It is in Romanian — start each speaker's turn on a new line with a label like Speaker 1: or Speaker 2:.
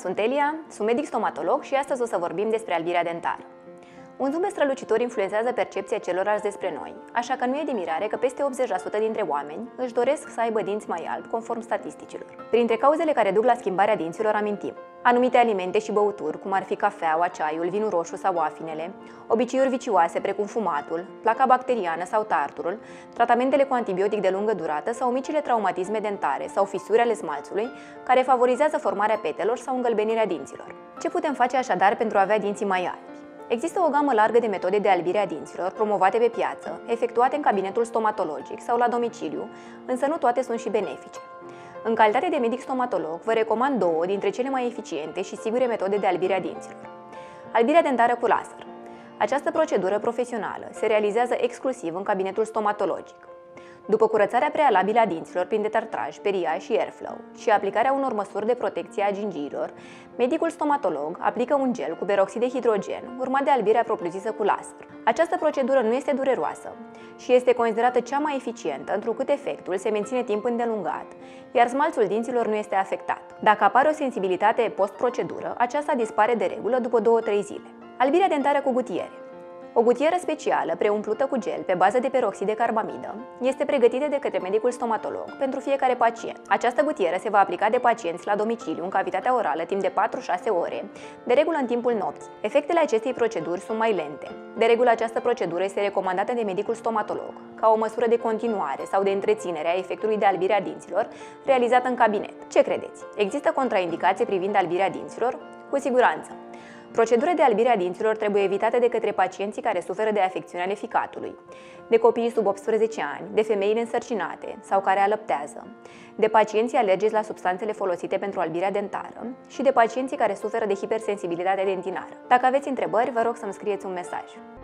Speaker 1: sunt Elia, sunt medic stomatolog și astăzi o să vorbim despre albirea dentară. Un zâmbet strălucitor influențează percepția celorlalți despre noi, așa că nu e de mirare că peste 80% dintre oameni își doresc să aibă dinți mai albi, conform statisticilor. Printre cauzele care duc la schimbarea dinților amintim anumite alimente și băuturi, cum ar fi cafeaua, ceaiul, vinul roșu sau afinele, obiceiuri vicioase precum fumatul, placa bacteriană sau tarturul, tratamentele cu antibiotic de lungă durată sau micile traumatisme dentare sau fisuri ale smalțului, care favorizează formarea petelor sau îngălbenirea dinților. Ce putem face așadar pentru a avea dinții mai albi? Există o gamă largă de metode de albire a dinților promovate pe piață, efectuate în cabinetul stomatologic sau la domiciliu, însă nu toate sunt și benefice. În calitate de medic stomatolog, vă recomand două dintre cele mai eficiente și sigure metode de albire a dinților. Albirea dentară cu laser. Această procedură profesională se realizează exclusiv în cabinetul stomatologic. După curățarea prealabilă a dinților prin detartraj, peria și airflow și aplicarea unor măsuri de protecție a gingiilor, medicul stomatolog aplică un gel cu peroxid de hidrogen, urmat de albirea propriu-zisă cu laser. Această procedură nu este dureroasă și este considerată cea mai eficientă, întrucât efectul se menține timp îndelungat, iar smalțul dinților nu este afectat. Dacă apare o sensibilitate post-procedură, aceasta dispare de regulă după 2-3 zile. Albirea dentară cu gutiere. O gutieră specială, preumplută cu gel pe bază de peroxid de carbamidă, este pregătită de către medicul stomatolog pentru fiecare pacient. Această gutieră se va aplica de pacienți la domiciliu în cavitatea orală timp de 4-6 ore, de regulă în timpul nopții. Efectele acestei proceduri sunt mai lente. De regulă, această procedură este recomandată de medicul stomatolog, ca o măsură de continuare sau de întreținere a efectului de albire a dinților realizată în cabinet. Ce credeți? Există contraindicații privind albirea dinților? Cu siguranță! Procedurile de albire a dinților trebuie evitate de către pacienții care suferă de afecțiuni ale ficatului, de copiii sub 18 ani, de femeile însărcinate sau care alăptează, de pacienții alergici la substanțele folosite pentru albirea dentară și de pacienții care suferă de hipersensibilitate dentinară. Dacă aveți întrebări, vă rog să-mi scrieți un mesaj.